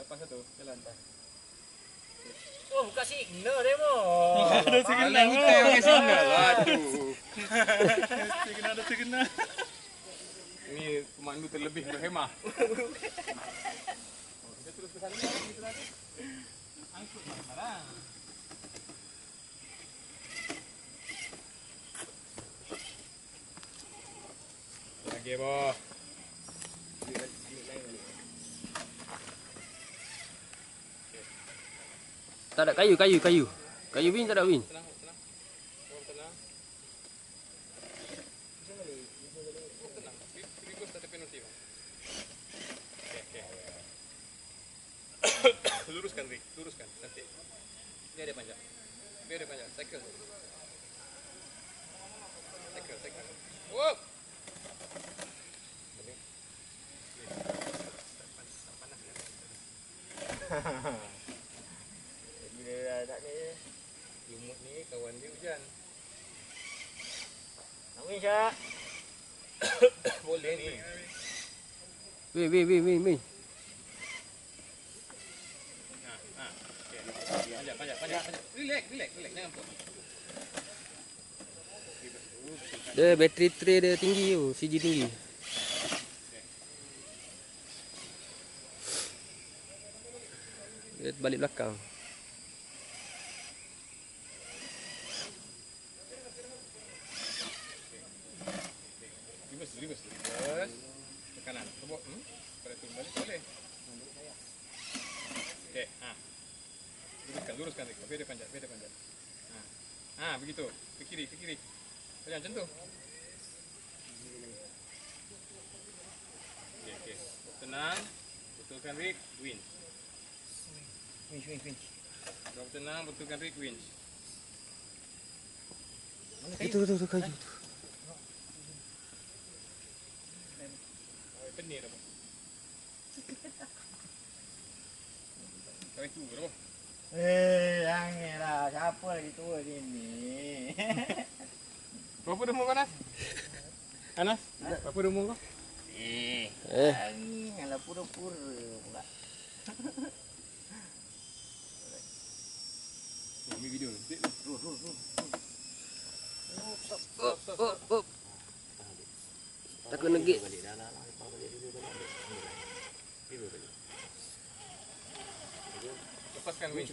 lepas satu, jalan. Oh, buka signal dia mo. Ada signal. Alah, hutan pakai signal. Aduh. Signal ada signal. Ini pemandu terlebih berhemah. Kita terus ke sana kita lagi. Angkut barang-barang. Lagi boh. Tak ada kayu. Kayu Win tak ada Win. Tenang. Oh, tenang. Oh, tenang. Ribut tak ada penalti, Bang. Okey. Luruskan, Rick. Luruskan. Nanti. Biar dia panjang. Cycle. Whoop. Bila tak ada. Lumut ni kawan dia hujan. Amin Syak. Boleh ni. Win. Okey. Panjang. Relax. Jangan pun. Dia bateri tray dia tinggi tu, CG tinggi. Dia balik belakang. Reverse. Ke kanan. Cuba. Pada turun balik boleh. Okey. Luruskan. Biar dia panjat. Begitu. Ke kiri. Macam tu. Okey. Tenang. Betulkan rig, winch. Winch. Kau tenang, betulkan rig, winch. Itu kayu tu. Penir apa? Kau itu apa? Janganlah. Siapa lagi tua sini? Berapa umur kau, Anas? Anas? Berapa umur kau? Janganlah pura-pura pula. Ambil video. Up. Takut negik. Lepaskan winch.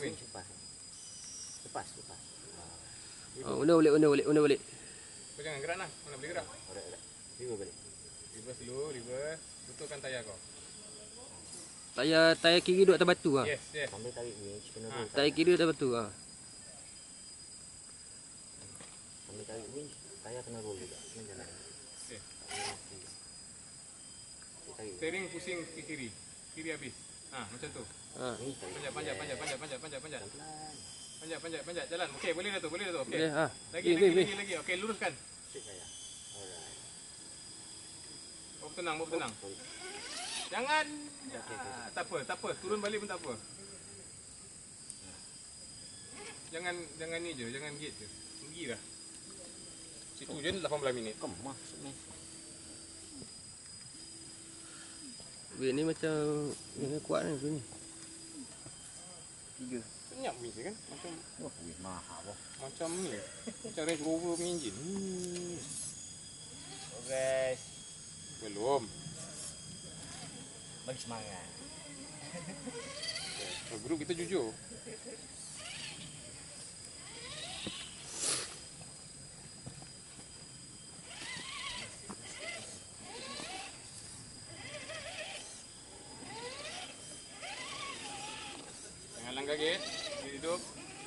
Lepas. Oh, una balik. Kau jangan gerak nah. Mana boleh gerak? Reverse dulu. Betulkan tayar kau. Tayar kiri duduk atas batu ah. Yes. Sambil tarik winch kena roll. Tayar kiri duduk atas batu ah. Sambil tarik winch, tayar kena roll juga. Kena jalan. Okey. Tarik Steering pusing ke kiri. Kiri habis. Macam tu. winch, tarik. Panjat. Panjat. Jalan. Okey, boleh dah tu. Okey. Boleh ah. Lagi. Okey, luruskan. Straight tayar. Alright. Bawa tenang. Sorry. Jangan. Tak apa. Turun balik pun tak apa. Jangan ni je. Jangan gate je. Tinggi dah. Situ je 18 minit. Kemah sini. Win ni macam ni kuat ni. 3. Senyap ni je kan. Mahal boh. Macam ni. Macam Range Rover punya enjin. Guys, Belum. bagi semangat. Grup kita jujur. Jangan langgar gate. Hidup.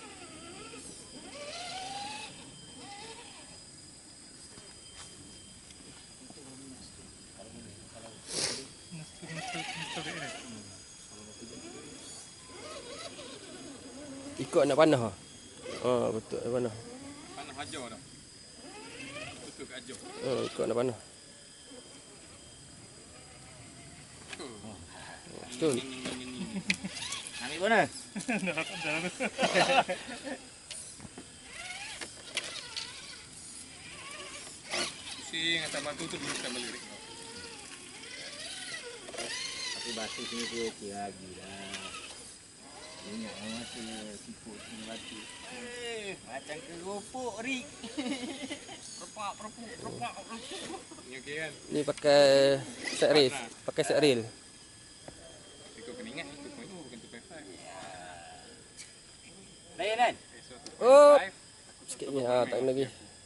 Ikut nak panah ah. Betul nak panah. Panah hajar dah. Betul ke hajar. Ikut nak panah. Betul. Ambil mana? Pusing atas batu tu luruskan balik. Tapi batu sini tu okey lagi lah. Banyak orang masa siput sini batu. Macam keropok Rik. Repak. Ni okey kan? Ni pakai set rail. Pakai set rail. Ikut kena ingat 2.0 bukan 2.5. Layan kan? So, Oh. 2.5. Sikit je. Ha, tak lagi.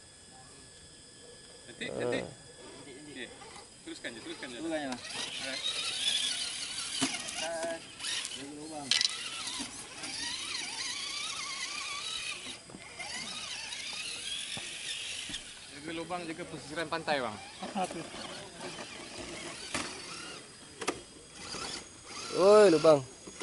Nanti. Okey. Teruskan je. Turun kan lah. Alright. Jaga lubang. Jaga lubang, jaga pesisiran pantai bang. Oi, lubang.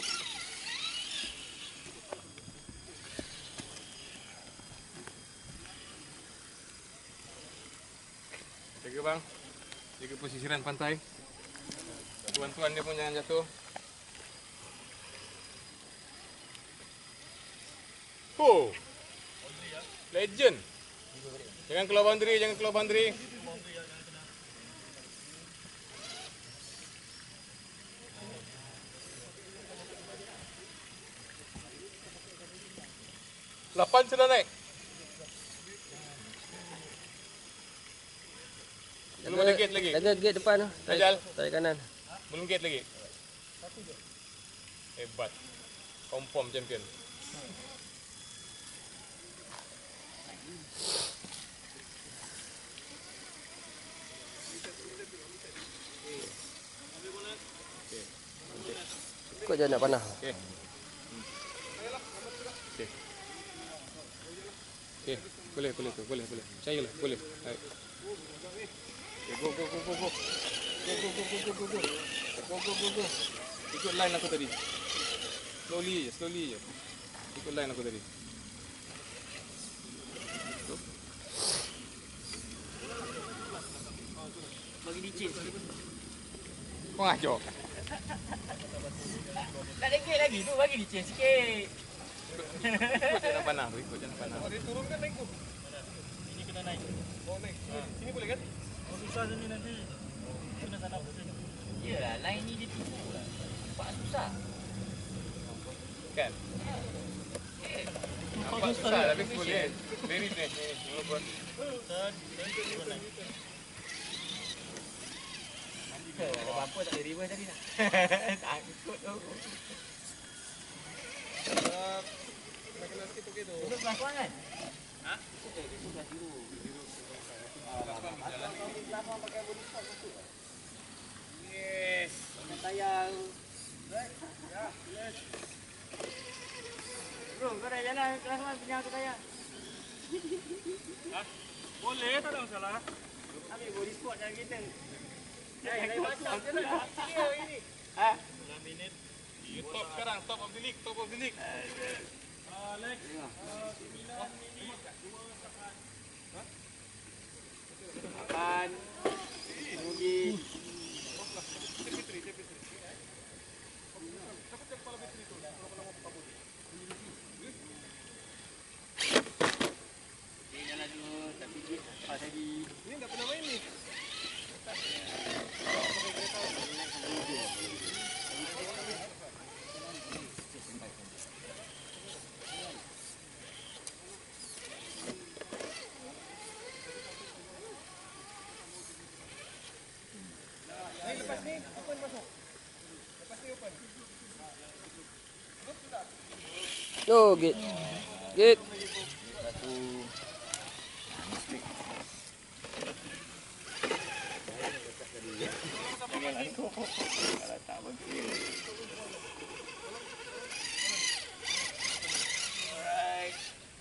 Jaga bang. Jaga pesisiran pantai. Tuan-tuan dia pun jangan jatuh. Oh. Legend. Jangan keluar boundary. Lapan sudah naik. Belum ada gate lagi. Ada gate depan tu. Ajal. Tarik kanan. Belum gate lagi. Hebat. Confirm champion. Ikut je nak panah. Okey. Okey. Okey, boleh. Percayalah, boleh. Baik. Okay, go. Go. Ikut line aku tadi. Slowly je. Ikut line aku tadi. Bagi licin sikit. Kau ngaco. Tak ada gate lagi tu, bagi licin sikit. Ikut jangan panah. Dia turun kan naik tu. Ini kena naik. Oh, naik. Sini boleh kan? Oh, susah sini nanti. Kena sana ke sini. Yalah, line ni dia tipu lah. Nampak susah. Kan? Nampak susah tapi boleh. Very nice ni. Walaupun Ada bumper tak boleh reverse tadi tak? Tak ikut tu. kena sikit okey tu. Itu kelas 1 kan? Ha? Itu kelas 0. Kelas 1 pakai body sport masuk. Yes. Tayar. Bro, kau dah jalan kelas 1 punya aku tayar. Boleh, tak ada masalah. Ambil body sport dalam kereta. Lain macam je lah. Clear ini. Ha? 9 minit. You top sekarang. Top of the league. Alex. Makan. Pergi. Jalan dulu, tapi pas lagi. Ini tak pernah main ni. Oh, gate. Gate. Satu. Kalau tak betul. Alright.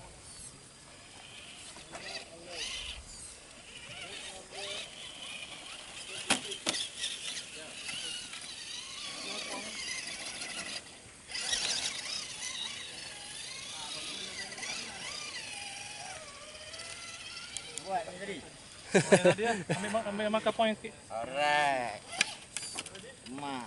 Buat ni tadi. Tadi ambil marker point sikit. Alright. Ma.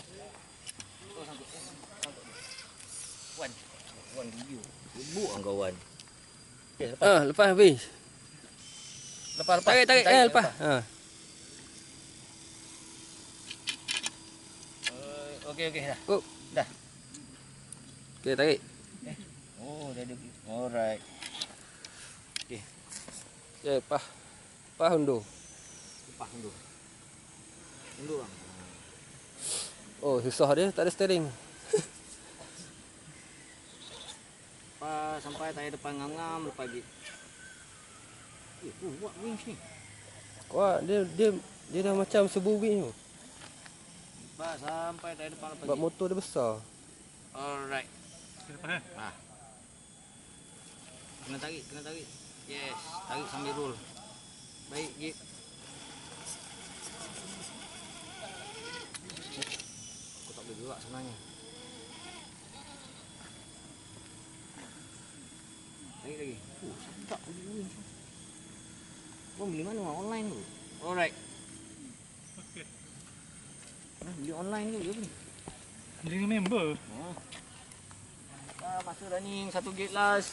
Wan video. Sibuk kan kawan. Okay, Lepas habis. lepas. Tarik. Lepas. Ha. Okey, dah. Oh. Dah. Okey, tarik. Oh, dah ada. Alright. Okey, pah undur. Lepas undur. Undur bang. Oh, susah dia, tak ada steering. Lepas sampai tayar depan ngam-ngam lepas lagi. Buat winch ni. Wah, dia dah macam sebu winch tu. Lepas sampai tayar depan lepas Sebab lagi. motor dia besar. Alright. Lepas eh. Kena tarik. Yes, tarik sambil roll. Baik, Gip. Aku tak boleh gerak sebenarnya. Tarik lagi. Sedap beli winch. Kau beli mana? Online tu. Alright. Okey. Beli online tu je beli. Dengan member. Masa running satu gate last.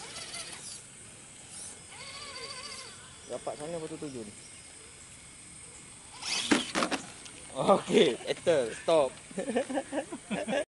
Dapat sana betul tuju ni. Okey, enter, stop.